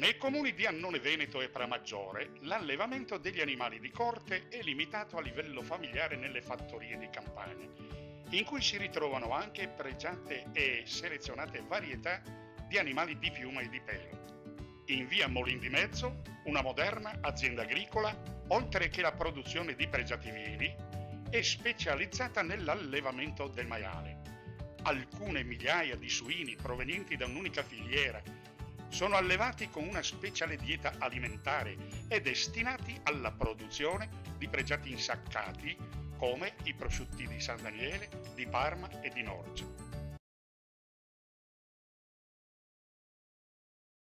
Nei comuni di Annone Veneto e Pramaggiore, l'allevamento degli animali di corte è limitato a livello familiare nelle fattorie di campagna, in cui si ritrovano anche pregiate e selezionate varietà di animali di piuma e di pelo. In via Molin di Mezzo, una moderna azienda agricola, oltre che la produzione di pregiati vivi, è specializzata nell'allevamento del maiale. Alcune migliaia di suini provenienti da un'unica filiera sono allevati con una speciale dieta alimentare e destinati alla produzione di pregiati insaccati come i prosciutti di San Daniele, di Parma e di Norcia.